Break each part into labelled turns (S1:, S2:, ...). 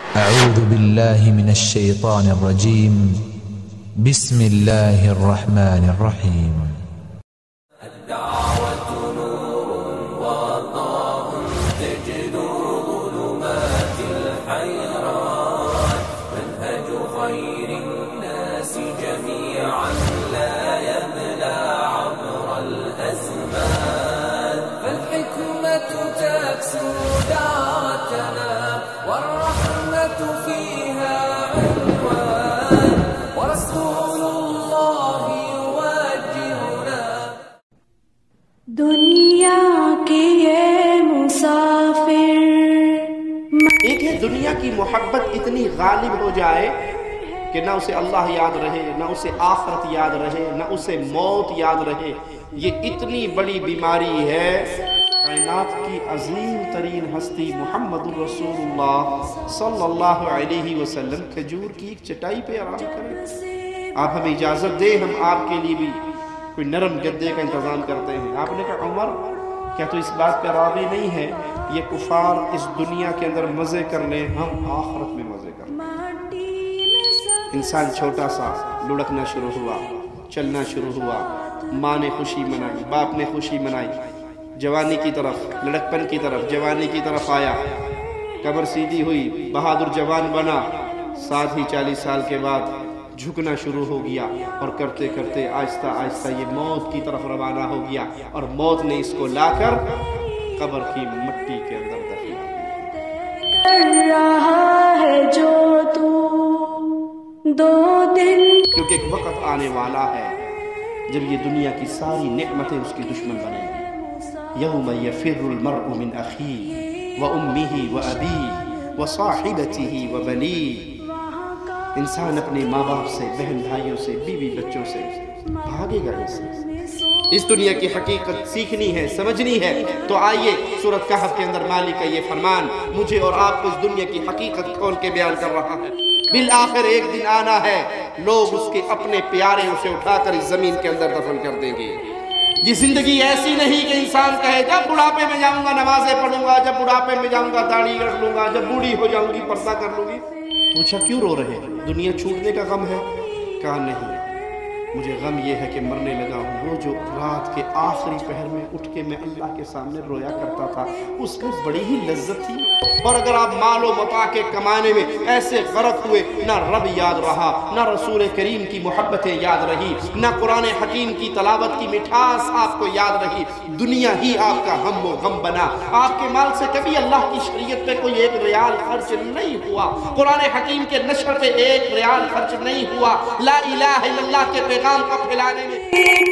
S1: أعوذ بالله من الشيطان الرجيم. بسم الله الرحمن الرحيم.
S2: الدعوة نور وضاء تجد ظلمات الحيران، منهج خير الناس جميعا لا يبلى عبر الأزمان، فالحكمة تكسو دعوتنا والرحمة فيها عنوان، ورسول الله يوجهنا.
S3: دنیا کے یہ مسافر
S4: ایک ہے دنیا کی محبت اتنی غالب ہو جائے کہ نہ اسے اللہ یاد رہے، نہ اسے آخرت یاد رہے، نہ اسے موت یاد رہے. یہ اتنی بڑی بیماری ہے. کائنات کی عظیم ترین ہستی محمد الرسول اللہ صلی اللہ علیہ وسلم کھجور کی ایک چٹائی پہ آرام کریں. آپ ہمیں اجازت دیں، ہم آپ کے لیے بھی کوئی نرم گدے کا انتظام کرتے ہیں. آپ نے کہا عمر کیا تو اس بات پہ راضی نہیں ہے یہ کفار اس دنیا کے اندر مزے کر لیں، ہم آخرت میں مزے کر لیں. انسان چھوٹا سا لڑکنا شروع ہوا، چلنا شروع ہوا، ماں نے خوشی منائی، باپ نے خوشی منائی، جوانی کی طرف، لڑکپن کی طرف، جوانی کی طرف آیا، کمر سیدھی ہوئی، بہادر جوان بنا. ساتھ ہی 40 سال کے بعد جھکنا شروع ہو گیا، اور کرتے کرتے آہستہ آہستہ یہ موت کی طرف روانہ ہو گیا، اور موت نے اس کو لا کر قبر کی مٹی کے اندر دفن
S3: کر رہا ہے جو تو 2 دن.
S4: کیونکہ ایک وقت آنے والا ہے جب یہ دنیا کی ساری نعمتیں اس کی دشمن بنیں گی. یوم یفر المرء من اخیہ وامہ وابیہ وصاحبتہ وبنیہ. انسان اپنے ماں باپ سے، بہن بھائیوں سے، بیوی بچوں سے بھاگے گا. اس دنیا کی حقیقت سیکھنی ہے، سمجھنی ہے. تو آئیے سورۃ کہف کے اندر مالک کا یہ فرمان مجھے اور آپ کو اس دنیا کی حقیقت کھول کے بیان کر رہا ہے. بالآخر ایک دن آنا ہے، لوگ اس کے اپنے پیارے اسے اٹھا کر اس زمین کے اندر دفن کر دیں گے. یہ زندگی ایسی نہیں کہ انسان کہے جب بڑھاپے میں جاؤں گا نمازیں پڑھوں گا، جب بڑھاپے میں جاؤں گا داڑھی رکھ لوں گا، جب بوڑھی ہو جاؤں گی پردہ کر لوں گی. پوچھا کیوں رو رہے؟ دنیا چھوٹنے کا غم ہے؟ کہا نہیں، مجھے غم یہ ہے کہ مرنے لگا ہوں. وہ جو رات کے آخری پہر میں اٹھ کے میں اللہ کے سامنے رویا کرتا تھا اس میں بڑی ہی لذت تھی. اور اگر آپ مال و متاع کے کمانے میں ایسے غرق ہوئے، نہ رب یاد رہا، نہ رسول کریم کی محبتیں یاد رہی، نہ قرآن حکیم کی تلاوت کی مٹھاس آپ کو یاد رہی، دنیا ہی آپ کا ہم و غم بنا. آپ کے مال سے کبھی اللہ کی شریعت پہ کوئی 1 ریال خرچ نہیں ہوا، قرآن حکیم کے نشر پہ 1 ریال خرچ نہیں ہوا، لا الہ الا اللہ کے پیغام کو پھیلانے میں.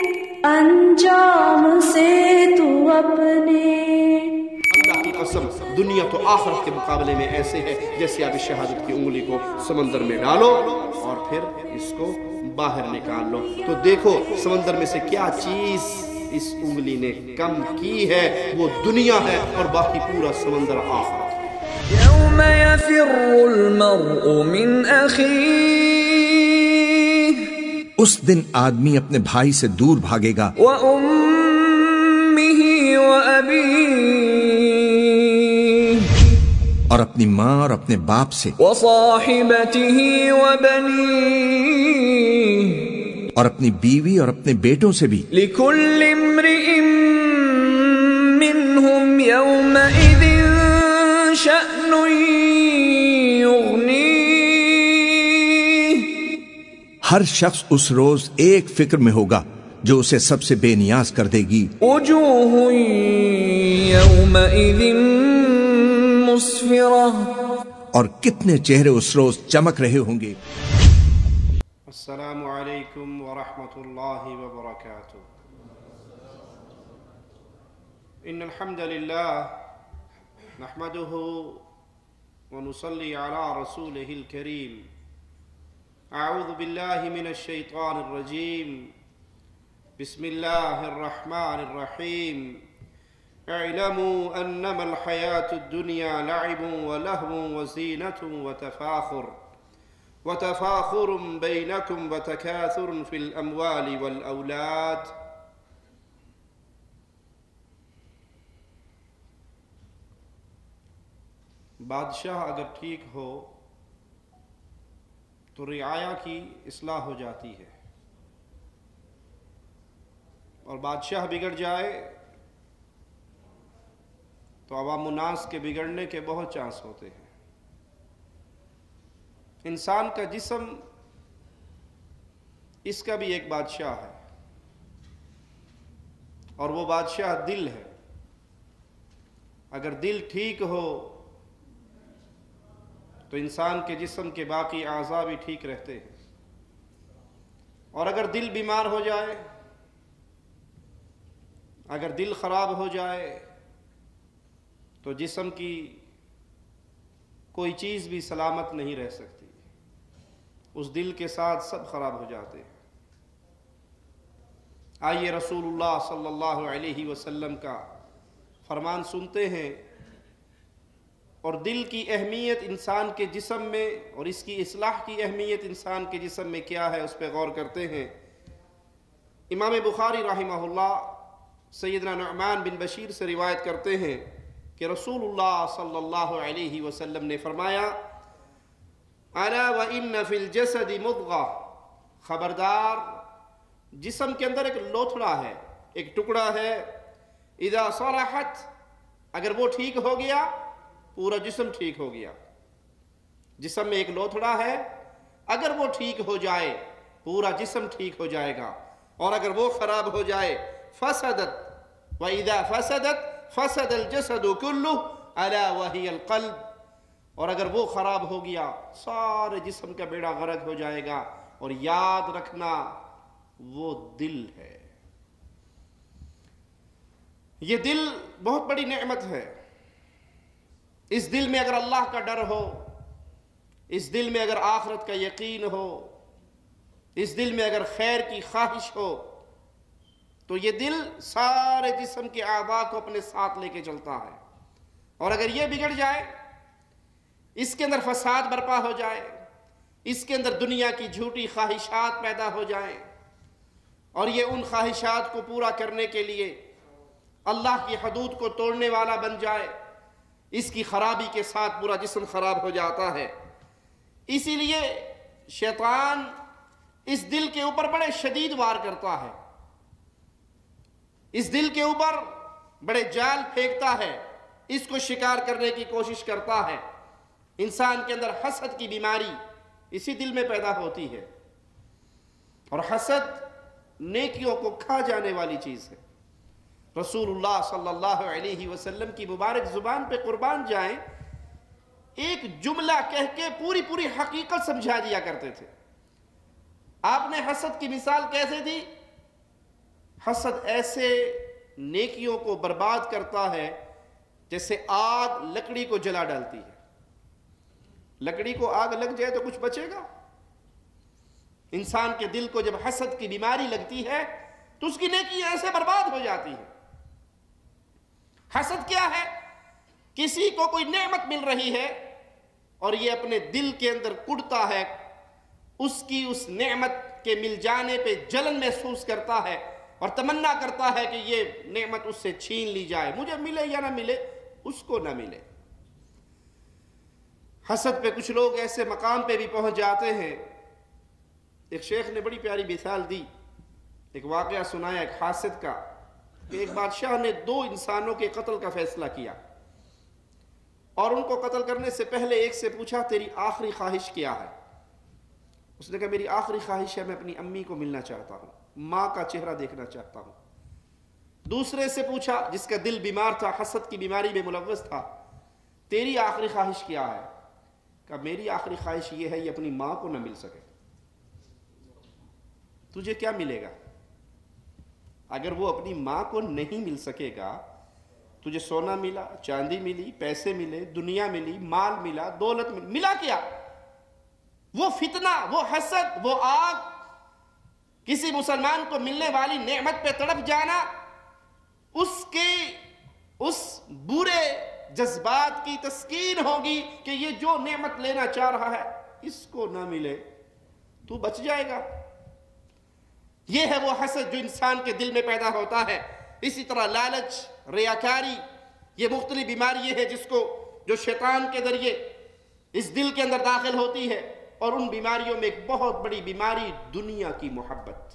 S3: انجام سے تو اپنے
S4: اللہ کی قسم دنیا تو آخرت کے مقابلے میں ایسے ہے جیسے آپ شہادت کی انگلی کو سمندر میں ڈالو اور پھر اس کو باہر نکال لو تو دیکھو سمندر میں سے کیا چیز اس انگلی نے کم کی ہے، وہ دنیا ہے، اور باقی پورا سمندر آخرت.
S2: يوم يفر المرء من أخيه،
S5: اس دن آدمی اپنے بھائی سے دور بھاگے گا،
S2: وأمه وأبيه،
S5: اور اپنی ماں اور اپنے باپ سے،
S2: وصاحبته وبنيه،
S5: اور اپنی بیوی اور اپنے بیٹوں سے بھی.
S2: لكل امرئ منهم يومئذ شأن يغنيه،
S5: ہر شخص اس روز ایک فکر میں ہوگا جو اسے سب سے بے نیاز کر دے گی.
S2: وجوه يومئذ مسفرة،
S5: اور کتنے چہرے اس روز چمک رہے ہوں گے.
S4: السلام علیکم ورحمۃ اللہ وبرکاتہ. ان الحمد للہ نحمده ونصلي على رسوله الكريم. اعوذ باللہ من الشیطان الرجیم. بسم اللہ الرحمن الرحیم. اعلموا انما الحياة الدنيا لعب ولهو وزينة وتفاخر بينكم وتكاثر في الأموال والأولاد. بادشاہ اگر ٹھیک ہو تو رعایا کی اصلاح ہو جاتی ہے، اور بادشاہ بگڑ جائے تو عوام الناس کے بگڑنے کے بہت چانس ہوتے ہیں۔ انسان کا جسم اس کا بھی ایک بادشاہ ہے، اور وہ بادشاہ دل ہے۔ اگر دل ٹھیک ہو تو انسان کے جسم کے باقی اعضاء بھی ٹھیک رہتے ہیں، اور اگر دل بیمار ہو جائے، اگر دل خراب ہو جائے تو جسم کی کوئی چیز بھی سلامت نہیں رہ سکتی، اس دل کے ساتھ سب خراب ہو جاتے ہیں۔ آئیے رسول اللہ صلی اللہ علیہ وسلم کا فرمان سنتے ہیں، اور دل کی اہمیت انسان کے جسم میں اور اس کی اصلاح کی اہمیت انسان کے جسم میں کیا ہے، اس پہ غور کرتے ہیں۔ امام بخاری رحمہ اللہ سیدنا نعمان بن بشیر سے روایت کرتے ہیں کہ رسول اللہ صلی اللہ علیہ وسلم نے فرمایا، الا وان فی الجسد مضغہ، خبردار جسم کے اندر ایک لوتھڑا ہے، ایک ٹکڑا ہے، اذا صلحت، اگر وہ ٹھیک ہو گیا پورا جسم ٹھیک ہو گیا۔ جسم میں ایک لوتھڑا ہے، اگر وہ ٹھیک ہو جائے پورا جسم ٹھیک ہو جائے گا، اور اگر وہ خراب ہو جائے فسدت، وَإِذَا فَسَدَتْ فَسَدَ الْجَسَدُ كُلُّهُ أَلَا وَهِيَ الْقَلْبُ، اور اگر وہ خراب ہو گیا سارے جسم کا بیڑا غرق ہو جائے گا، اور یاد رکھنا وہ دل ہے۔ یہ دل بہت بڑی نعمت ہے۔ اس دل میں اگر اللہ کا ڈر ہو، اس دل میں اگر آخرت کا یقین ہو، اس دل میں اگر خیر کی خواہش ہو، تو یہ دل سارے جسم کے اعضاء کو اپنے ساتھ لے کے چلتا ہے۔ اور اگر یہ بگڑ جائے، اس کے اندر فساد برپا ہو جائے، اس کے اندر دنیا کی جھوٹی خواہشات پیدا ہو جائیں، اور یہ ان خواہشات کو پورا کرنے کے لیے اللہ کی حدود کو توڑنے والا بن جائے، اس کی خرابی کے ساتھ پورا جسم خراب ہو جاتا ہے۔ اسی لیے شیطان اس دل کے اوپر بڑے شدید وار کرتا ہے، اس دل کے اوپر بڑے جال پھینکتا ہے، اس کو شکار کرنے کی کوشش کرتا ہے۔ انسان کے اندر حسد کی بیماری اسی دل میں پیدا ہوتی ہے، اور حسد نیکیوں کو کھا جانے والی چیز ہے۔ رسول اللہ صلی اللہ علیہ وسلم کی مبارک زبان پہ قربان جائیں، ایک جملہ کہہ کے پوری حقیقت سمجھا دیا کرتے تھے۔ آپ نے حسد کی مثال کیسے دی؟ حسد ایسے نیکیوں کو برباد کرتا ہے جیسے آگ لکڑی کو جلا ڈالتی ہے۔ لکڑی کو آگ لگ جائے تو کچھ بچے گا؟ انسان کے دل کو جب حسد کی بیماری لگتی ہے تو اس کی نیکی ایسے برباد ہو جاتی ہے۔ حسد کیا ہے؟ کسی کو کوئی نعمت مل رہی ہے اور یہ اپنے دل کے اندر کڑتا ہے، اس کی اس نعمت کے مل جانے پہ جلن محسوس کرتا ہے اور تمنا کرتا ہے کہ یہ نعمت اس سے چھین لی جائے، مجھے ملے یا نہ ملے، اس کو نہ ملے۔ حسد پہ کچھ لوگ ایسے مقام پہ بھی پہنچ جاتے ہیں۔ ایک شیخ نے بڑی پیاری مثال دی، ایک واقعہ سنایا ایک حاسد کا، کہ ایک بادشاہ نے 2 انسانوں کے قتل کا فیصلہ کیا، اور ان کو قتل کرنے سے پہلے ایک سے پوچھا تیری آخری خواہش کیا ہے؟ اس نے کہا میری آخری خواہش ہے میں اپنی امی کو ملنا چاہتا ہوں، ماں کا چہرہ دیکھنا چاہتا ہوں۔ دوسرے سے پوچھا جس کا دل بیمار تھا، حسد کی بیماری میں ملوث تھا، تیری آخری خواہش کیا ہے؟ کہا میری آخری خواہش یہ ہے یہ اپنی ماں کو نہ مل سکے۔ تجھے کیا ملے گا؟ اگر وہ اپنی ماں کو نہیں مل سکے گا، تجھے سونا ملا، چاندی ملی، پیسے ملے، دنیا ملی، مال ملا، دولت ملی، ملا کیا؟ وہ فتنہ، وہ حسد، وہ آگ، کسی مسلمان کو ملنے والی نعمت پہ تڑپ جانا، اس کے اس برے جذبات کی تسکین ہوگی کہ یہ جو نعمت لینا چاہ رہا ہے اس کو نہ ملے تو بچ جائے گا۔ یہ ہے وہ حسد جو انسان کے دل میں پیدا ہوتا ہے۔ اسی طرح لالچ، ریاکاری، یہ مختلف بیماری یہ ہے جس کو جو شیطان کے ذریعے اس دل کے اندر داخل ہوتی ہے۔ اور ان بیماریوں میں ایک بہت بڑی بیماری دنیا کی محبت.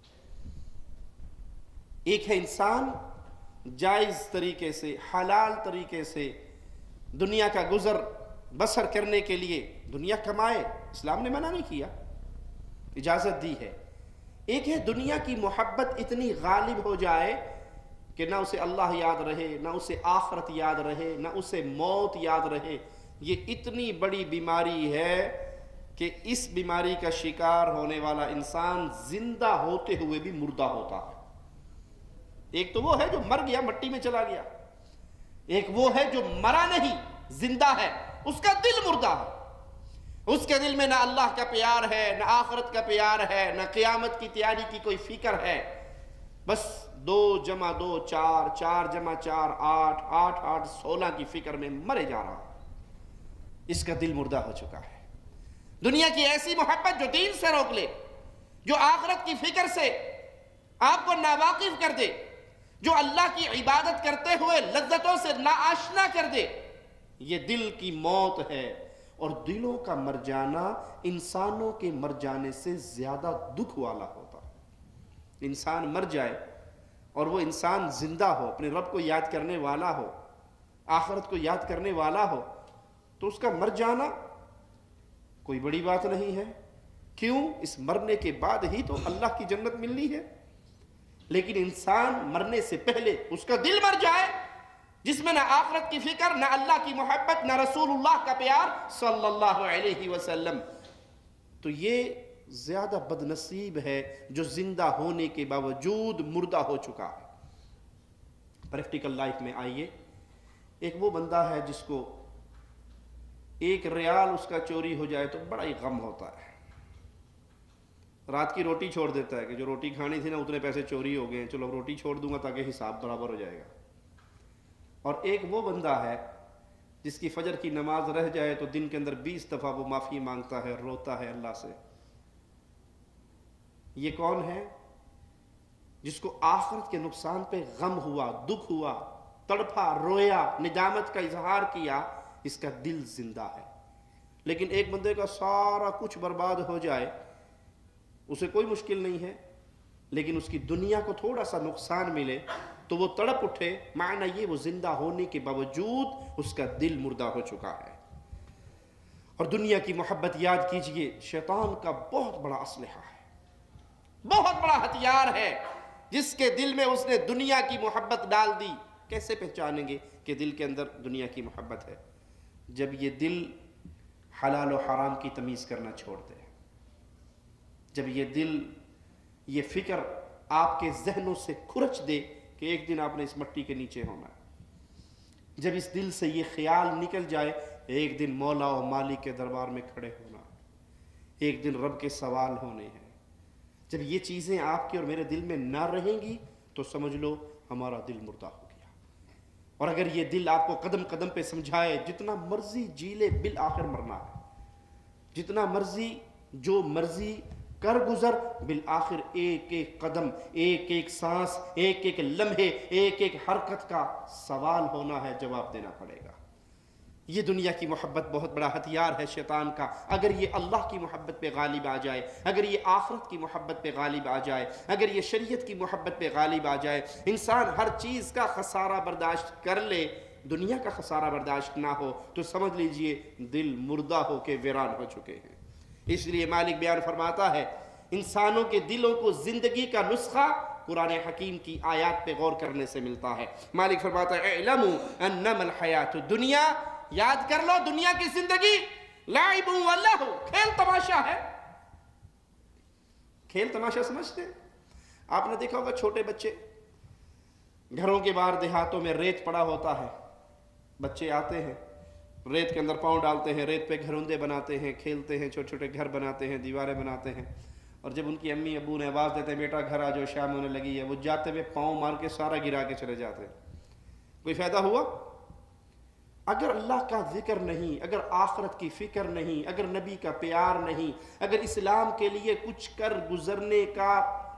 S4: ایک ہے انسان جائز طریقے سے، حلال طریقے سے دنیا کا گزر بسر کرنے کے لیے دنیا کمائے، اسلام نے منع نہیں کیا، اجازت دی ہے. ایک ہے دنیا کی محبت اتنی غالب ہو جائے کہ نہ اسے اللہ یاد رہے، نہ اسے آخرت یاد رہے، نہ اسے موت یاد رہے. یہ اتنی بڑی بیماری ہے کہ اس بیماری کا شکار ہونے والا انسان زندہ ہوتے ہوئے بھی مردہ ہوتا ہے. ایک تو وہ ہے جو مر گیا، مٹی میں چلا گیا، ایک وہ ہے جو مرا نہیں، زندہ ہے، اس کا دل مردہ ہے. اس کے دل میں نہ اللہ کا پیار ہے، نہ آخرت کا پیار ہے، نہ قیامت کی تیاری کی کوئی فکر ہے. بس 2 + 2 4، 4 + 4 8، 8 8 16 کی فکر میں مرے جا رہا. اس کا دل مردہ ہو چکا ہے. دنیا کی ایسی محبت جو دین سے روک لے، جو آخرت کی فکر سے آپ کو ناواقف کر دے، جو اللہ کی عبادت کرتے ہوئے لذتوں سے ناآشنا کر دے، یہ دل کی موت ہے. اور دلوں کا مر جانا انسانوں کے مر جانے سے زیادہ دکھ والا ہوتا ہے. انسان مر جائے اور وہ انسان زندہ ہو، اپنے رب کو یاد کرنے والا ہو، آخرت کو یاد کرنے والا ہو، تو اس کا مر جانا کوئی بڑی بات نہیں ہے. کیوں؟ اس مرنے کے بعد ہی تو اللہ کی جنت ملنی ہے. لیکن انسان مرنے سے پہلے اس کا دل مر جائے، جس میں نہ آخرت کی فکر، نہ اللہ کی محبت، نہ رسول اللہ کا پیار صلی اللہ علیہ وسلم، تو یہ زیادہ بد نصیب ہے جو زندہ ہونے کے باوجود مردہ ہو چکا ہے. پریکٹیکل لائف میں آئیے، ایک وہ بندہ ہے جس کو 1 ریال اس کا چوری ہو جائے تو بڑا ہی غم ہوتا ہے. رات کی روٹی چھوڑ دیتا ہے کہ جو روٹی کھانی تھی نا اتنے پیسے چوری ہو گئے ہیں، چلو روٹی چھوڑ دوں گا تاکہ حساب برابر ہو جائے گا. اور ایک وہ بندہ ہے جس کی فجر کی نماز رہ جائے تو دن کے اندر 20 دفعہ وہ معافی مانگتا ہے، روتا ہے اللہ سے. یہ کون ہے؟ جس کو آخرت کے نقصان پہ غم ہوا، دکھ ہوا، تڑپا، رویا، ندامت کا اظہار کیا، اس کا دل زندہ ہے. لیکن ایک بندے کا سارا کچھ برباد ہو جائے اسے کوئی مشکل نہیں ہے، لیکن اس کی دنیا کو تھوڑا سا نقصان ملے تو وہ تڑپ اٹھے. معنی یہ وہ زندہ ہونے کے باوجود اس کا دل مردہ ہو چکا ہے. اور دنیا کی محبت یاد کیجئے شیطان کا بہت بڑا اسلحہ ہے، بہت بڑا ہتھیار ہے. جس کے دل میں اس نے دنیا کی محبت ڈال دی، کیسے پہچانیں گے کہ دل کے اندر دنیا کی محبت ہے؟ جب یہ دل حلال و حرام کی تمیز کرنا چھوڑ دے، جب یہ دل، یہ فکر آپ کے ذہنوں سے کھرچ دے کہ ایک دن آپ نے اس مٹی کے نیچے ہونا ہے، جب اس دل سے یہ خیال نکل جائے ایک دن مولا و مالک کے دربار میں کھڑے ہونا، ایک دن رب کے سوال ہونے ہیں، جب یہ چیزیں آپ کے اور میرے دل میں نہ رہیں گی تو سمجھ لو ہمارا دل مردہ ہو گیا. اور اگر یہ دل آپ کو قدم قدم پہ سمجھائے جتنا مرضی جی لے بالآخر مرنا ہے، جتنا مرضی جو مرضی کر گزر، بالآخر ایک ایک قدم، ایک ایک سانس، ایک ایک لمحے، ایک ایک حرکت کا سوال ہونا ہے، جواب دینا پڑے گا. یہ دنیا کی محبت بہت بڑا ہتھیار ہے شیطان کا. اگر یہ اللہ کی محبت پہ غالب آ جائے، اگر یہ آخرت کی محبت پہ غالب آ جائے، اگر یہ شریعت کی محبت پہ غالب آ جائے، انسان ہر چیز کا خسارہ برداشت کر لے، دنیا کا خسارہ برداشت نہ ہو، تو سمجھ لیجئے دل مردہ ہو کے ویران ہو چکے ہیں. اس لیے مالک بیان فرماتا ہے انسانوں کے دلوں کو زندگی کا نسخہ قرآن حکیم کی آیات پہ غور کرنے سے ملتا ہے. مالک فرماتا ہے اعلموا انما الحیات الدنیا، یاد کر لو دنیا کی زندگی لعب و لہو، کھیل تماشا ہے. کھیل تماشا سمجھتے ہیں؟ آپ نے دیکھا ہوگا چھوٹے بچے گھروں کے باہر دیہاتوں میں ریت پڑا ہوتا ہے، بچے آتے ہیں ریت کے اندر پاؤں ڈالتے ہیں، ریت پہ گھروندے بناتے ہیں، کھیلتے ہیں، چھوٹے چھوٹے گھر بناتے ہیں، دیواریں بناتے ہیں. اور جب ان کی امی ابو نے آواز دیتے ہیں بیٹا گھر آ جاؤ شام ہونے لگی ہے، وہ جاتے ہوئے پاؤں مار کے سارا گرا کے چلے جاتے ہیں. کوئی فائدہ ہوا؟ اگر اللہ کا ذکر نہیں، اگر آخرت کی فکر نہیں، اگر نبی کا پیار نہیں، اگر اسلام کے لیے کچھ کر گزرنے کا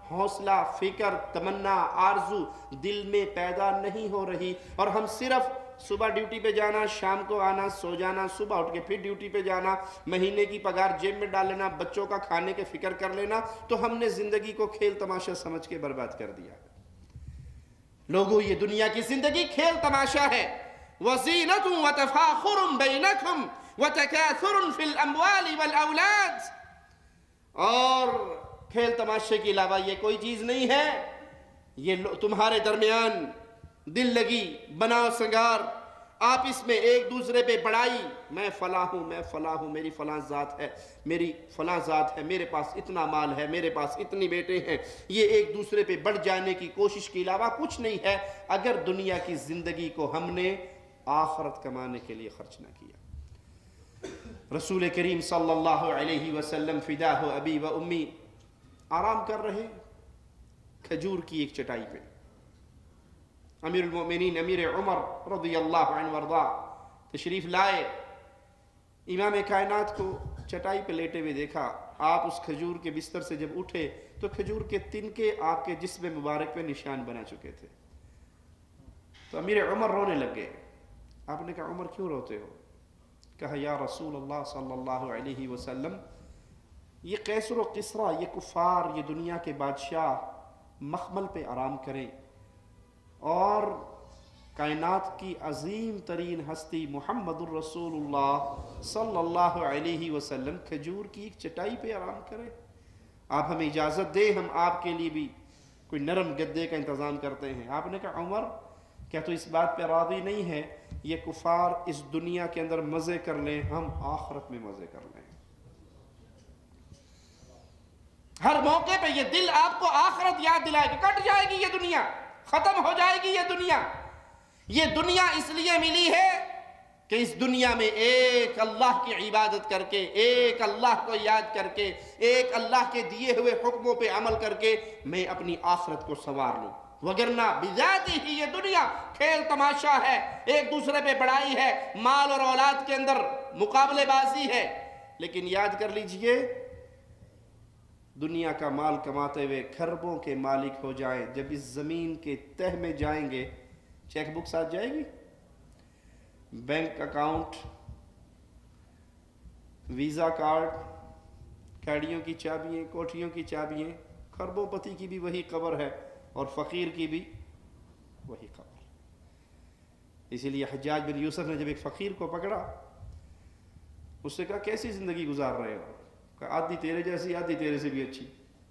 S4: حوصلہ، فکر، تمنا، آرزو دل میں پیدا نہیں ہو رہی، اور ہم صرف صبح ڈیوٹی پہ جانا، شام کو آنا، سو جانا، صبح اٹھ کے پھر ڈیوٹی پہ جانا، مہینے کی پگار جیب میں ڈال لینا، بچوں کا کھانے کے فکر کر لینا، تو ہم نے زندگی کو کھیل تماشا سمجھ کے برباد کر دیا۔ لوگوں، یہ دنیا کی زندگی کھیل تماشا ہے۔ وَزِينَةٌ وَتَفَاخُرٌ بَيْنَكُمْ وَتَكَاثُرٌ فِي الْأَمْوَالِ وَالْأَوْلَادِ، اور کھیل تماشے کے علاوہ یہ کوئی چیز نہیں ہے۔ یہ تمہارے درمیان دل لگی، بناؤ سنگار، آپس میں ایک دوسرے پہ بڑائی، میں فلاں ہوں، میں فلاں ہوں، میری فلاں ذات ہے، میری فلاں ذات ہے، میرے پاس اتنا مال ہے، میرے پاس اتنی بیٹے ہیں، یہ ایک دوسرے پہ بڑھ جانے کی کوشش کے علاوہ کچھ نہیں ہے، اگر دنیا کی زندگی کو ہم نے آخرت کمانے کے لیے خرچ نہ کیا۔ رسول کریم صلی اللہ علیہ وسلم فداہ ابی و امی آرام کر رہے کھجور کی ایک چٹائی پہ۔ امیر المؤمنین امیر عمر رضی اللہ عنہ وارضا تشریف لائے، امام کائنات کو چٹائی پہ لیٹے ہوئے دیکھا۔ آپ اس کھجور کے بستر سے جب اٹھے تو کھجور کے تنکے آپ کے جسم مبارک پہ نشان بنا چکے تھے۔ تو امیر عمر رونے لگ گئے۔ آپ نے کہا عمر کیوں روتے ہو؟ کہا یا رسول اللہ صلی اللہ علیہ وسلم، یہ قیصر و کسریٰ، یہ کفار، یہ دنیا کے بادشاہ مخمل پہ آرام کریں، اور کائنات کی عظیم ترین ہستی محمد الرسول اللہ صلی اللہ علیہ وسلم کھجور کی ایک چٹائی پہ آرام کریں۔ آپ ہمیں اجازت دیں، ہم آپ کے لیے بھی کوئی نرم گدے کا انتظام کرتے ہیں۔ آپ نے کہا عمر، کیا تو اس بات پہ راضی نہیں ہے یہ کفار اس دنیا کے اندر مزے کر لیں، ہم آخرت میں مزے کر لیں؟ ہر موقع پہ یہ دل آپ کو آخرت یاد دلائے گی۔ کٹ جائے گی یہ دنیا، ختم ہو جائے گی یہ دنیا۔ یہ دنیا اس لیے ملی ہے کہ اس دنیا میں ایک اللہ کی عبادت کر کے، ایک اللہ کو یاد کر کے، ایک اللہ کے دیے ہوئے حکموں پہ عمل کر کے میں اپنی آخرت کو سنوار لوں، وگرنہ بذاتی ہی یہ دنیا کھیل تماشا ہے، ایک دوسرے پہ بڑائی ہے، مال اور اولاد کے اندر مقابلے بازی ہے۔ لیکن یاد کر لیجئے، دنیا کا مال کماتے ہوئے کھربوں کے مالک ہو جائیں، جب اس زمین کے تہ میں جائیں گے، چیک بک ساتھ جائے گی؟ بینک اکاؤنٹ، ویزا کارڈ، گاڑیوں کی چابیاں، کوٹھیوں کی چابیاں، کھربوں پتی کی بھی وہی قبر ہے اور فقیر کی بھی وہی قبر۔ اسی لیے حجاج بن یوسف نے جب ایک فقیر کو پکڑا، اس سے کہا کیسی زندگی گزار رہے ہو؟ کہا آدھی تیرے جیسی، آدھی تیرے سے بھی اچھی۔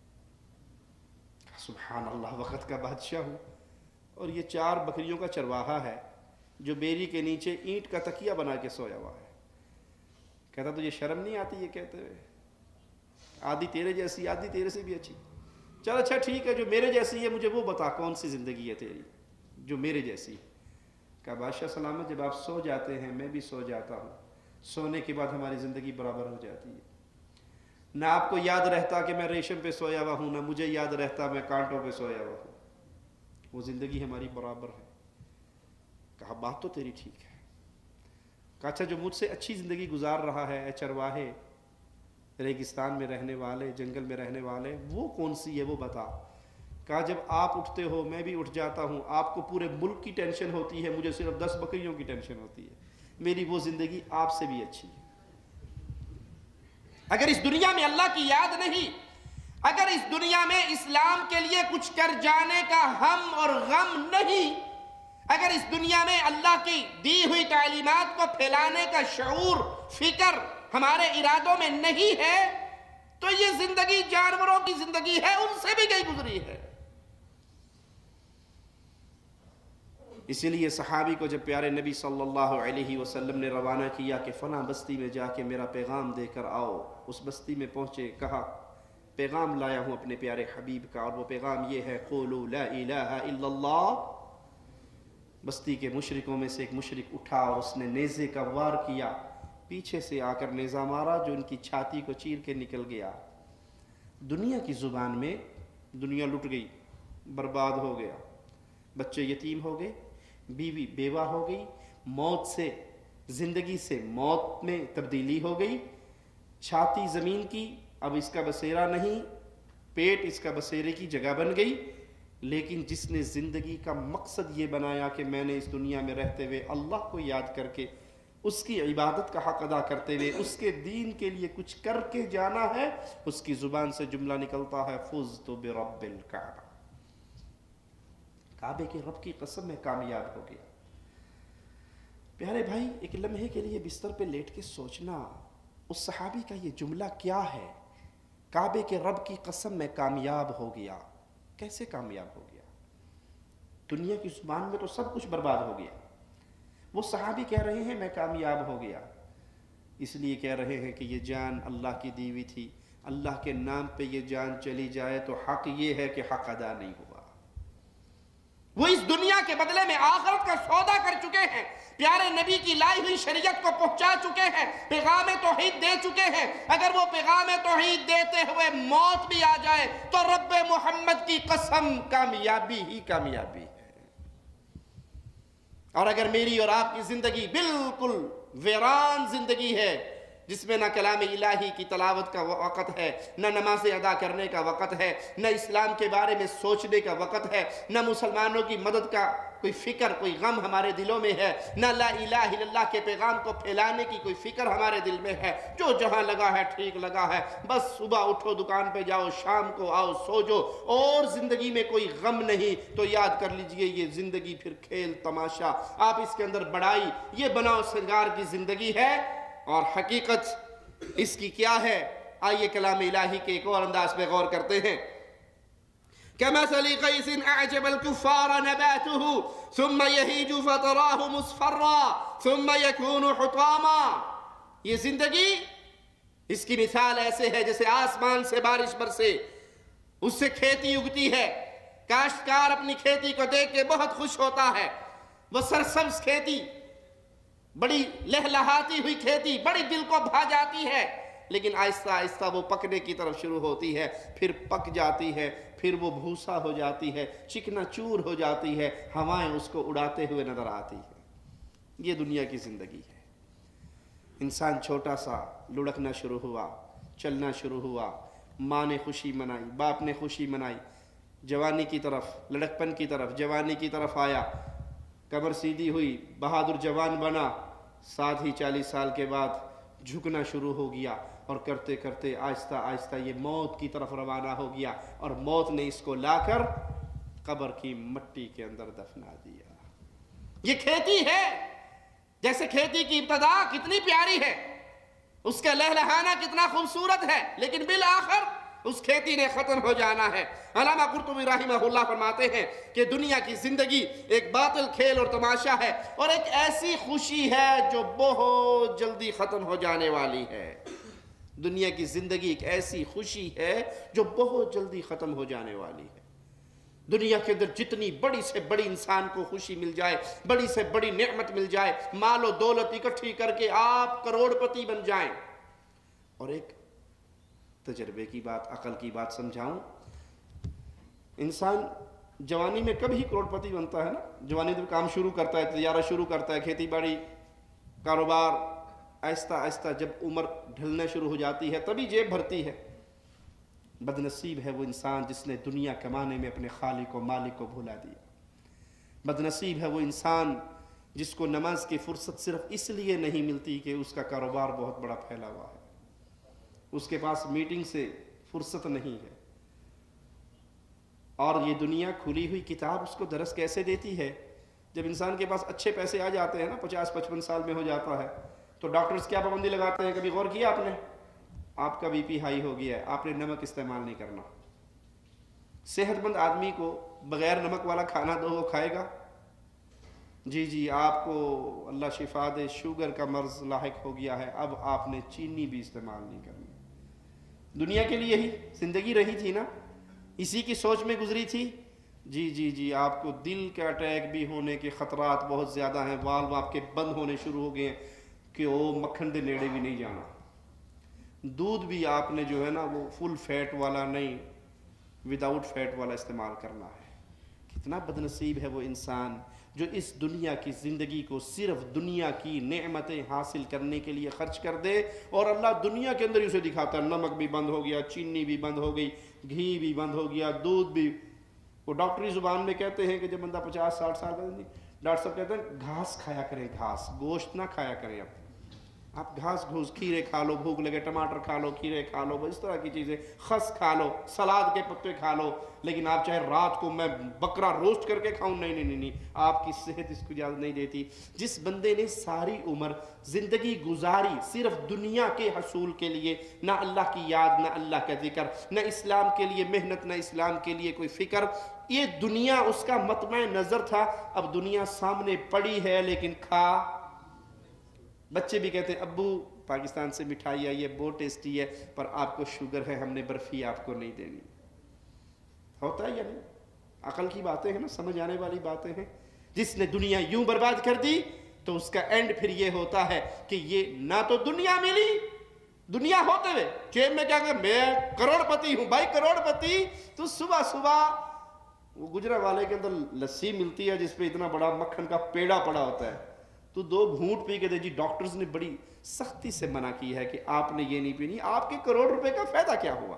S4: سبحان اللہ، وقت کا بادشاہ ہوں، اور یہ 4 بکریوں کا چرواہا ہے جو بیری کے نیچے اینٹ کا تکیہ بنا کے سویا ہوا ہے۔ کہتا تجھے شرم نہیں آتی یہ کہتے ہوئے؟ آدھی تیرے جیسی، آدھی تیرے سے بھی اچھی۔ چل اچھا ٹھیک ہے، جو میرے جیسی ہے مجھے وہ بتا کون سی زندگی ہے تیری جو میرے جیسی ہے۔ کہا بادشاہ سلامت، جب آپ سو جاتے ہیں میں بھی سو جاتا ہوں، سونے کے بعد ہماری زندگی برابر ہو جاتی ہے۔ نہ آپ کو یاد رہتا کہ میں ریشم پہ سویا ہوا ہوں، نہ مجھے یاد رہتا میں کانٹوں پہ سویا ہوا ہوں، وہ زندگی ہماری برابر ہے۔ کہا بات تو تیری ٹھیک ہے۔ کہا اچھا، جو مجھ سے اچھی زندگی گزار رہا ہے، اے چرواہے، ریگستان میں رہنے والے، جنگل میں رہنے والے، وہ کون سی ہے وہ بتا۔ کہا جب آپ اٹھتے ہو میں بھی اٹھ جاتا ہوں، آپ کو پورے ملک کی ٹینشن ہوتی ہے، مجھے صرف 10 بکریوں کی ٹینشن ہوتی ہے، میری وہ زندگی آپ سے بھی اچھی ہے۔ اگر اس دنیا میں اللہ کی یاد نہیں، اگر اس دنیا میں اسلام کے لیے کچھ کر جانے کا ہم اور غم نہیں، اگر اس دنیا میں اللہ کی دی ہوئی تعلیمات کو پھیلانے کا شعور، فکر ہمارے ارادوں میں نہیں ہے، تو یہ زندگی جانوروں کی زندگی ہے، ان سے بھی گئی گزری ہے۔ اسی لیے صحابی کو جب پیارے نبی صلی اللہ علیہ وسلم نے روانہ کیا کہ فلاں بستی میں جا کے میرا پیغام دے کر آؤ، اس بستی میں پہنچے، کہا پیغام لایا ہوں اپنے پیارے حبیب کا، اور وہ پیغام یہ ہے قولوا لا الہ الا اللہ۔ بستی کے مشرکوں میں سے ایک مشرک اٹھا اور اس نے نیزے کا وار کیا، پیچھے سے آ کر نیزہ مارا جو ان کی چھاتی کو چیر کے نکل گیا۔ دنیا کی زبان میں دنیا لٹ گئی، برباد ہو گیا، بچے یتیم ہو گئے، بیوی بیوہ ہو گئی، موت سے زندگی سے موت میں تبدیلی ہو گئی، چھاتی زمین کی اب اس کا بسیرا نہیں، پیٹ اس کا بسیرے کی جگہ بن گئی، لیکن جس نے زندگی کا مقصد یہ بنایا کہ میں نے اس دنیا میں رہتے ہوئے اللہ کو یاد کر کے اس کی عبادت کا حق ادا کرتے ہوئے اس کے دین کے لیے کچھ کر کے جانا ہے، اس کی زبان سے جملہ نکلتا ہے فزت برب الکعبہ، کعبے کے رب کی قسم میں کامیاب ہو گیا۔ پیارے بھائی، ایک لمحے کے لیے بستر پہ لیٹ کے سوچنا اس صحابی کا یہ جملہ کیا ہے، کعبے کے رب کی قسم میں کامیاب ہو گیا۔ کیسے کامیاب ہو گیا؟ دنیا کی زبان میں تو سب کچھ برباد ہو گیا، وہ صحابی کہہ رہے ہیں میں کامیاب ہو گیا، اس لیے کہہ رہے ہیں کہ یہ جان اللہ کی دی ہوئی تھی، اللہ کے نام پہ یہ جان چلی جائے تو حق یہ ہے کہ حق ادا نہیں ہوا۔ وہ اس دنیا کے بدلے میں آخرت کا سودا کر چکے ہیں، پیارے نبی کی لائی ہوئی شریعت کو پہنچا چکے ہیں، پیغام توحید دے چکے ہیں۔ اگر وہ پیغام توحید دیتے ہوئے موت بھی آ جائے تو رب محمد کی قسم کامیابی ہی کامیابی ہے۔ اور اگر میری اور آپ کی زندگی بالکل ویران زندگی ہے، جس میں نہ کلام الہی کی تلاوت کا وقت ہے، نہ نماز ادا کرنے کا وقت ہے، نہ اسلام کے بارے میں سوچنے کا وقت ہے، نہ مسلمانوں کی مدد کا کوئی فکر، کوئی غم ہمارے دلوں میں ہے، نہ لا الہ الا اللہ کے پیغام کو پھیلانے کی کوئی فکر ہمارے دل میں ہے، جو جہاں لگا ہے ٹھیک لگا ہے، بس صبح اٹھو دکان پہ جاؤ، شام کو آؤ سو جو، اور زندگی میں کوئی غم نہیں، تو یاد کر لیجئے یہ زندگی پھر کھیل تماشا، آپ اس کے اندر بڑائی، یہ بناؤ سنگار کی زندگی ہے۔ اور حقیقت اس کی کیا ہے؟ آئیے کلام الہی کے ایک اور انداز پہ غور کرتے ہیں۔ كَمَثَلِ غَيْثٍ أَعْجَبَ الْكُفَّارَ نَبَاتُهُ ثُمَّ يَهِيجُ فَتَرَاهُ مُصْفَرًّا ثُمَّ يَكُونُ حُطَامًا۔ یہ زندگی اس کی مثال ایسے ہے جیسے آسمان سے بارش برسے، اس سے کھیتی اگتی ہے، کاشتکار اپنی کھیتی کو دیکھ کے بہت خوش ہوتا ہے، وہ سرسبز کھیتی، بڑی لہلہاتی ہوئی کھیتی، بڑی دل کو بھا جاتی ہے، لیکن آہستہ آہستہ وہ پکنے کی طرف شروع ہوتی ہے، پھر پک جاتی ہے، پھر وہ بھوسا ہو جاتی ہے، چکنا چور ہو جاتی ہے، ہوائیں اس کو اڑاتے ہوئے نظر آتی ہیں۔ یہ دنیا کی زندگی ہے۔ انسان چھوٹا سا لڑکنا شروع ہوا، چلنا شروع ہوا، ماں نے خوشی منائی، باپ نے خوشی منائی، جوانی کی طرف، لڑکپن کی طرف، جوانی کی طرف آیا، کمر سیدھی ہوئی، بہادر جوان بنا، ساتھ ہی 40 سال کے بعد جھکنا شروع ہو گیا، اور کرتے کرتے آہستہ آہستہ یہ موت کی طرف روانہ ہو گیا، اور موت نے اس کو لا کر قبر کی مٹی کے اندر دفنا دیا۔ یہ کھیتی ہے، جیسے کھیتی کی ابتدا کتنی پیاری ہے، اس کا لہلہانا کتنا خوبصورت ہے، لیکن بالآخر اس کھیتی نے ختم ہو جانا ہے۔ علامہ قرطبی رحمہ اللہ فرماتے ہیں کہ دنیا کی زندگی ایک باطل کھیل اور تماشا ہے، اور ایک ایسی خوشی ہے جو بہت جلدی ختم ہو جانے والی ہے۔ دنیا کی زندگی ایک ایسی خوشی ہے جو بہت جلدی ختم ہو جانے والی ہے۔ دنیا کے اندر جتنی بڑی سے بڑی انسان کو خوشی مل جائے، بڑی سے بڑی نعمت مل جائے، مال و دولت اکٹھی کر کے آپ کروڑ پتی بن جائیں، اور ایک تجربے کی بات، عقل کی بات سمجھاؤں، انسان جوانی میں کب ہی کروڑ پتی بنتا ہے نا؟ جوانی میں کام شروع کرتا ہے، تجارت شروع کرتا ہے، کھیتی باڑی، کاروبار، آہستہ آہستہ جب عمر ڈھلنا شروع ہو جاتی ہے تبھی جیب بھرتی ہے۔ بد نصیب ہے وہ انسان جس نے دنیا کمانے میں اپنے خالق و مالک کو بھلا دیا۔ بد نصیب ہے وہ انسان جس کو نماز کی فرصت صرف اس لیے نہیں ملتی کہ اس کا کاروبار بہت بڑا پھیلا ہوا ہے، اس کے پاس میٹنگ سے فرصت نہیں ہے، اور یہ دنیا کھلی ہوئی کتاب اس کو درس کیسے دیتی ہے؟ جب انسان کے پاس اچھے پیسے آ جاتے ہیں نا، 50-55 سال میں ہو جاتا ہے، تو ڈاکٹرز کیا پابندی لگاتے ہیں؟ کبھی غور کیا آپ نے؟ آپ کا بی پی ہائی ہو گیا ہے، آپ نے نمک استعمال نہیں کرنا۔ صحت مند آدمی کو بغیر نمک والا کھانا دو وہ کھائے گا؟ جی آپ کو اللہ شفا دے، شوگر کا مرض لاحق ہو گیا ہے، اب آپ نے چینی بھی استعمال نہیں کرنی۔ دنیا کے لیے یہی زندگی رہی تھی نا، اسی کی سوچ میں گزری تھی۔ جی آپ کو دل کے اٹیک بھی ہونے کے خطرات بہت زیادہ ہیں، والو آپ کے بند ہونے شروع ہو گئے ہیں کہ وہ مکھن دے نیڑے بھی نہیں جانا۔ دودھ بھی آپ نے جو ہے نا وہ فل فیٹ والا نہیں، وداؤٹ فیٹ والا استعمال کرنا ہے۔ کتنا بد نصیب ہے وہ انسان جو اس دنیا کی زندگی کو صرف دنیا کی نعمتیں حاصل کرنے کے لیے خرچ کر دے، اور اللہ دنیا کے اندر ہی اسے دکھاتا ہے، نمک بھی بند ہو گیا، چینی بھی بند ہو گئی، گھی بھی بند ہو گیا، دودھ بھی وہ ڈاکٹری زبان میں کہتے ہیں کہ جب بندہ 50-60 سال کا، ڈاکٹر صاحب کہتے ہیں گھاس کھایا کریں، گھاس، گوشت نہ کھایا کریں، آپ گھاس گھوس، کھیرے کھا لو، بھوک لگے ٹماٹر کھا لو، کھیرے کھا لو، اس طرح کی چیزیں، خس کھا لو، سلاد کے پتے کھا لو، لیکن آپ چاہے رات کو میں بکرا روسٹ کر کے کھاؤں، نہیں، آپ کی صحت اس کو اجازت نہیں دیتی۔ جس بندے نے ساری عمر زندگی گزاری صرف دنیا کے حصول کے لیے، نہ اللہ کی یاد، نہ اللہ کا ذکر، نہ اسلام کے لیے محنت، نہ اسلام کے لیے کوئی فکر، یہ دنیا اس کا مطمع نظر تھا، اب دنیا سامنے پڑی ہے لیکن کھا۔ بچے بھی کہتے ہیں ابو پاکستان سے مٹھائی آئی ہے، بہت ٹیسٹی ہے، پر آپ کو شوگر ہے، ہم نے برفی آپ کو نہیں دینی۔ ہوتا ہے یا نہیں؟ عقل کی باتیں ہیں نا، سمجھ آنے والی باتیں ہیں۔ جس نے دنیا یوں برباد کر دی تو اس کا اینڈ پھر یہ ہوتا ہے کہ یہ نہ تو دنیا ملی، دنیا ہوتے ہوئے جیب میں کیا کہ میں کروڑ پتی ہوں، بھائی کروڑ پتی، تو صبح وہ گجرا والے کے اندر لسی ملتی ہے جس پہ اتنا بڑا مکھن کا پیڑا پڑا ہوتا ہے، تو 2 گھونٹ پی کے دے، جی ڈاکٹرز نے بڑی سختی سے منع کی ہے کہ آپ نے یہ نہیں پینی، آپ کے کروڑ روپے کا فائدہ کیا ہوا؟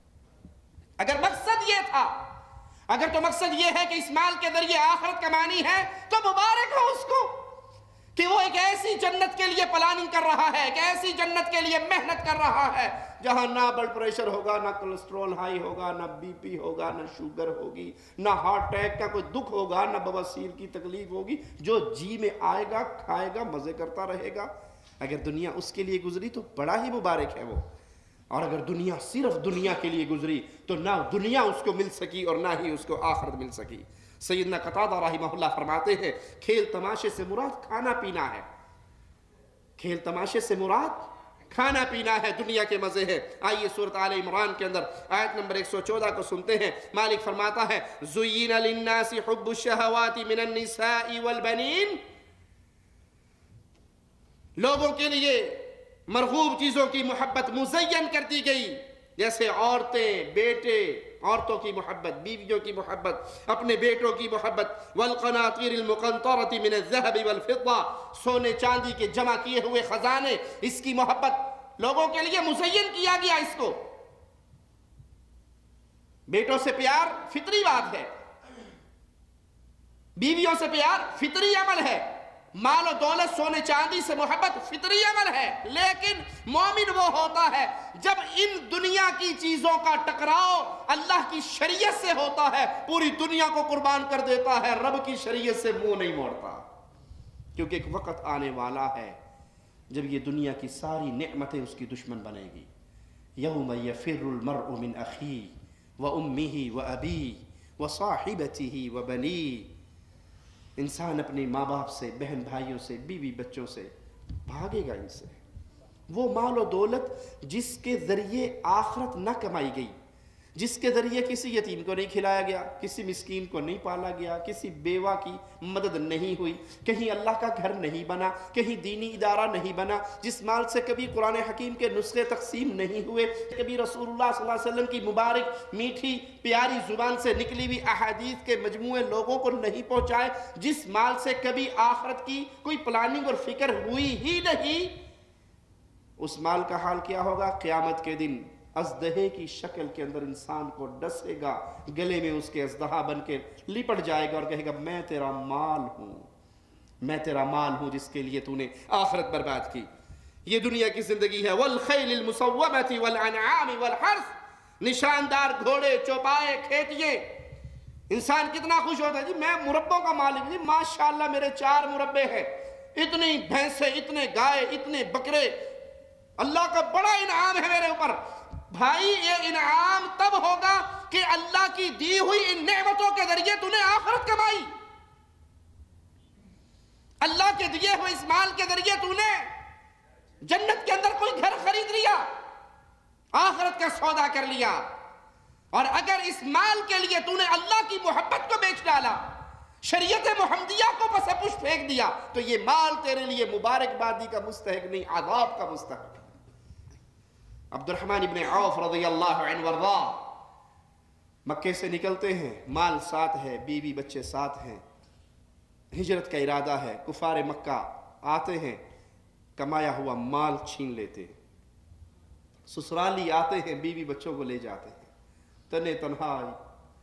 S4: اگر مقصد یہ تھا، اگر تو مقصد یہ ہے کہ اس مال کے ذریعے آخرت کمانی ہے، تو مبارک ہو اس کو کہ وہ ایک ایسی جنت کے لیے پلاننگ کر رہا ہے، ایک ایسی جنت کے لیے محنت کر رہا ہے جہاں نہ بلڈ پریشر ہوگا، نہ کولیسٹرول ہائی ہوگا، نہ بی پی ہوگا، نہ شوگر ہوگی، نہ ہارٹ اٹیک کا کوئی دکھ ہوگا، نہ بواسیر کی تکلیف ہوگی، جو جی میں آئے گا کھائے گا، مزے کرتا رہے گا۔ اگر دنیا اس کے لیے گزری تو بڑا ہی مبارک ہے وہ، اور اگر دنیا صرف دنیا کے لیے گزری تو نہ دنیا اس کو مل سکی اور نہ ہی اس کو آخرت مل سکی۔ سیدنا قتادہ رحمہ اللہ فرماتے ہیں کھیل تماشے سے مراد کھانا پینا ہے، کھیل تماشے سے مراد کھانا پینا ہے، دنیا کے مزے ہیں۔ آئیے سورۃ آل عمران کے اندر آیت نمبر 114 کو سنتے ہیں۔ مالک فرماتا ہے زُيِّنَ لِلنَّاسِ حُبُّ الشَّهَوَاتِ مِنَ النِّسَاءِ وَالْبَنِينَ، لوگوں کے لیے مرغوب چیزوں کی محبت مزین کر دی گئی، جیسے عورتیں، بیٹے، عورتوں کی محبت، بیویوں کی محبت، اپنے بیٹوں کی محبت، والقناطیر المقنطرۃ من الذهب والفضة، سونے چاندی کے جمع کیے ہوئے خزانے، اس کی محبت لوگوں کے لیے مزین کیا گیا۔ اس کو بیٹوں سے پیار فطری بات ہے، بیویوں سے پیار فطری عمل ہے، مال و دولت سونے چاندی سے محبت فطری عمل ہے، لیکن مومن وہ ہوتا ہے جب ان دنیا کی چیزوں کا ٹکراؤ اللہ کی شریعت سے ہوتا ہے، پوری دنیا کو قربان کر دیتا ہے، رب کی شریعت سے منہ نہیں موڑتا، کیونکہ ایک وقت آنے والا ہے جب یہ دنیا کی ساری نعمتیں اس کی دشمن بنے گی۔ یوم یفر المرء من اخیہ وامہ وابیہ وصاحبتہ وبنیہ، انسان اپنے ماں باپ سے، بہن بھائیوں سے، بیوی بچوں سے بھاگے گا، ان سے۔ وہ مال و دولت جس کے ذریعے آخرت نہ کمائی گئی، جس کے ذریعے کسی یتیم کو نہیں کھلایا گیا، کسی مسکین کو نہیں پالا گیا، کسی بیوہ کی مدد نہیں ہوئی، کہیں اللہ کا گھر نہیں بنا، کہیں دینی ادارہ نہیں بنا، جس مال سے کبھی قرآن حکیم کے نسخے تقسیم نہیں ہوئے، کبھی رسول اللہ صلی اللہ علیہ وسلم کی مبارک میٹھی پیاری زبان سے نکلی ہوئی احادیث کے مجموعے لوگوں کو نہیں پہنچائے، جس مال سے کبھی آخرت کی کوئی پلاننگ اور فکر ہوئی ہی نہیں، اس مال کا حال کیا ہوگا؟ قیامت کے دن ازدہے کی شکل کے اندر انسان کو ڈسے گا، گلے میں اس کے ازدہا بن کے لپٹ جائے گا اور کہے گا میں تیرا مال ہوں، میں تیرا مال ہوں جس کے لیے تو نے آخرت برباد کی۔ یہ دنیا کی زندگی ہے۔ والخیل المسومۃ والانعام والحرث، نشاندار گھوڑے، چوپائے، کھیتیے، انسان کتنا خوش ہوتا ہے، جی میں مربوں کا مالک، جی ماشاءاللہ میرے 4 مربے ہیں، اتنی بھینسیں، اتنے گائے، اتنے بکرے، اللہ کا بڑا انعام ہے میرے اوپر۔ بھائی یہ انعام تب ہوگا کہ اللہ کی دی ہوئی ان نعمتوں کے ذریعے تو نے آخرت کمائی، اللہ کے دیے ہوئے اس مال کے ذریعے تو نے جنت کے اندر کوئی گھر خرید لیا، آخرت کا سودا کر لیا، اور اگر اس مال کے لیے تو نے اللہ کی محبت کو بیچ ڈالا، شریعت محمدیہ کو پس پش پھینک دیا، تو یہ مال تیرے لیے مبارکبادی کا مستحق نہیں، عذاب کا مستحق۔ عبد الرحمن ابن عوف رضی اللہ عنہ وارضا مکے سے نکلتے ہیں، مال ساتھ ہے، بیوی بچے ساتھ ہیں، ہجرت کا ارادہ ہے، کفار مکہ آتے ہیں، کمایا ہوا مال چھین لیتے ہیں، سسرالی آتے ہیں، بیوی بچوں کو لے جاتے ہیں، تنے تنہا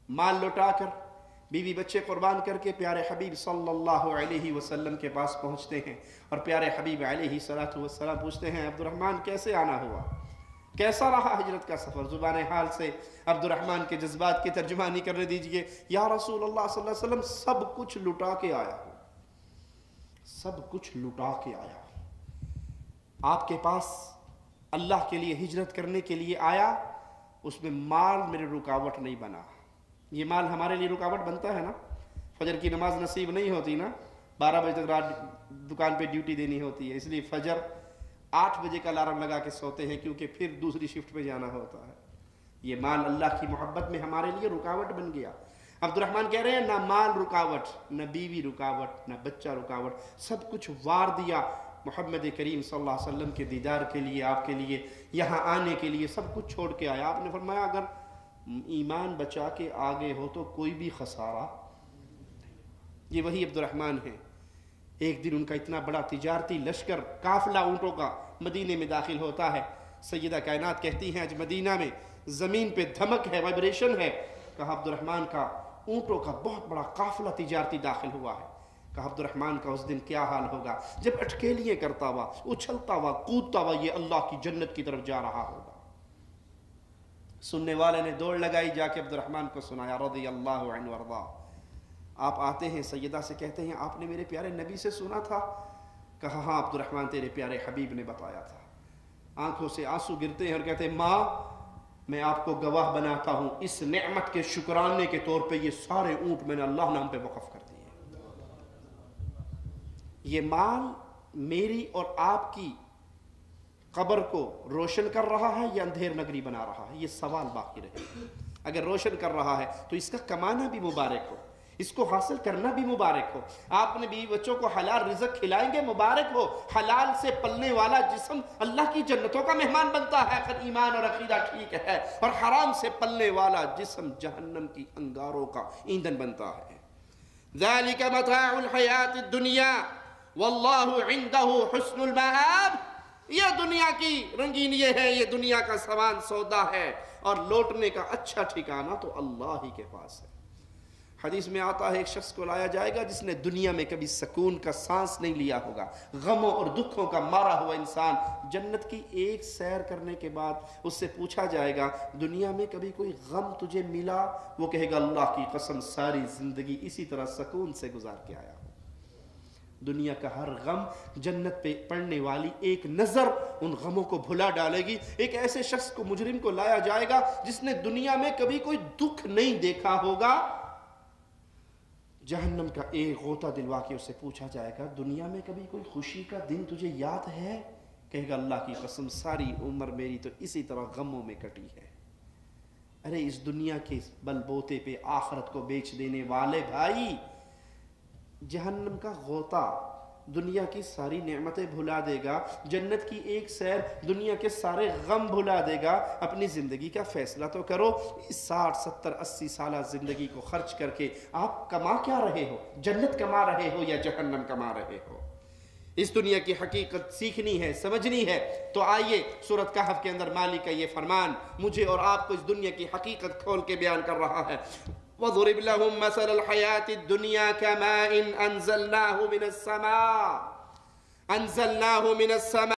S4: माल लौटाकर बीवी बच्चे कुर्बान करके प्यारे हबीब सल्लल्लाहु अलैहि वसल्लम के पास पहुंचते हैं और प्यारे हबीब अलैहि सलातु वस्सलाम पूछते हैं, अब्दुर्रहमान कैसे आना हुआ, कैसा रहा हिजरत का सफ़र। ज़ुबान हाल से अब्दुर्रहमान के जज्बात की तर्जुमानी करने दीजिए। या रसूल अल्लाह सल्लल्लाहु अलैहि वसल्लम, सब कुछ लुटा के आया हूँ, सब कुछ लुटा के आया हूँ। आपके पास अल्लाह के लिए हिजरत करने के लिए आया, उसमें माल मेरे रुकावट नहीं बना। ये माल हमारे लिए रुकावट बनता है ना, फजर की नमाज नसीब नहीं होती ना, 12 बजे तक रात दुकान पे ड्यूटी देनी होती है, इसलिए फजर 8 बजे का अलार्म लगा के सोते हैं, क्योंकि फिर दूसरी शिफ्ट पे जाना होता है। ये माल अल्लाह की मोहब्बत में हमारे लिए रुकावट बन गया। अब्दुर्रहमान कह रहे हैं, ना माल रुकावट, ना बीवी रुकावट, ना बच्चा रुकावट, सब कुछ वार दिया मोहम्मद करीम सल्लल्लाहु अलैहि वसल्लम के दीदार के लिए, आपके लिए यहाँ आने के लिए सब कुछ छोड़ के आया। आपने फरमाया, अगर ईमान बचा के आगे हो तो कोई भी खसारा। ये वही अब्दुर्रहमान है। एक दिन उनका इतना बड़ा तिजारती लश्कर, काफिला ऊँटों का मदीने में दाखिल होता है। सैयदा कायनात कहती हैं, आज मदीना में ज़मीन पे धमक है, वाइब्रेशन है। कहा अब्दुर्रहमान का ऊँटों का बहुत बड़ा काफिला तिजारती दाखिल हुआ है। कहा अब्दुर्रहमान का उस दिन क्या हाल होगा, जब अटकेलियाँ करता हुआ, उछलता हुआ, कूदता हुआ ये अल्लाह की जन्नत की तरफ जा रहा होगा। सुनने वाले ने दौड़ लगाई, जाके अब्दुर्रहमान को सुनाया, रज़ियल्लाहु अन्हु वरज़ा। आप आते हैं, सैयदा से कहते हैं, आपने मेरे प्यारे नबी से सुना था? कहा हाँ अब्दुर्रहमान, तेरे प्यारे हबीब ने बताया था। आंखों से आंसू गिरते हैं और कहते हैं, माँ मैं आपको गवाह बनाता हूँ, इस नेमत के शुक्राने के तौर पे ये सारे ऊँट मैंने अल्लाह नाम पे वक़फ़ कर दिए। ये माल मेरी और आपकी कब्र को रोशन कर रहा है या अंधेर नगरी बना रहा है, ये सवाल बाकी रहे। अगर रोशन कर रहा है तो इसका कमाना भी मुबारक हो, इसको हासिल करना भी मुबारक हो। आपने बीवी बच्चों को हलाल रिज़्क़ खिलाएंगे, मुबारक हो। हलाल से पलने वाला जिस्म अल्लाह की जन्नतों का मेहमान बनता है अगर ईमान और अकीदा ठीक है, और हराम से पलने वाला जिस्म जहन्नम की अंगारों का ईंधन बनता है। ज़ालिका मताउल हयातिद दुनिया वल्लाहु इंदहु हुस्नुल मआब। ये दुनिया की रंगीन ये है, ये दुनिया का सामान सौदा है, और लौटने का अच्छा ठिकाना तो अल्लाह ही के पास है। हदीस में आता है, एक शख्स को लाया जाएगा जिसने दुनिया में कभी सुकून का सांस नहीं लिया होगा, गमों और दुखों का मारा हुआ इंसान। जन्नत की एक सैर करने के बाद उससे पूछा जाएगा, दुनिया में कभी कोई गम तुझे मिला? वो कहेगा, अल्लाह की कसम सारी जिंदगी इसी तरह सुकून से गुजार के आया हूँ। दुनिया का हर गम जन्नत पे पड़ने वाली एक नजर उन गमों को भुला डालेगी। एक ऐसे शख्स को, मुजरिम को लाया जाएगा जिसने दुनिया में कभी कोई दुख नहीं देखा होगा। जहन्नम का एक गोता दिलवा के उससे पूछा जाएगा, दुनिया में कभी कोई खुशी का दिन तुझे याद है? कहेगा, अल्लाह की कसम सारी उम्र मेरी तो इसी तरह गमों में कटी है। अरे इस दुनिया के बलबोते पे आखिरत को बेच देने वाले भाई, जहन्नम का गोता दुनिया की सारी नेमतें भुला देगा, जन्नत की एक सैर दुनिया के सारे गम भुला देगा। अपनी ज़िंदगी का फैसला तो करो। इस 60, 70, 80 साल ज़िंदगी को खर्च करके आप कमा क्या रहे हो? जन्नत कमा रहे हो या जहन्नम कमा रहे हो? इस दुनिया की हकीकत सीखनी है, समझनी है, तो आइए सूरत कहफ के अंदर मालिक का ये फरमान मुझे और आपको इस दुनिया की हकीकत खोल के बयान कर रहा है। वज़रिब लहुम मसलल हयातिद दुनिया कमाइन अंज़लनाहु मिनस समा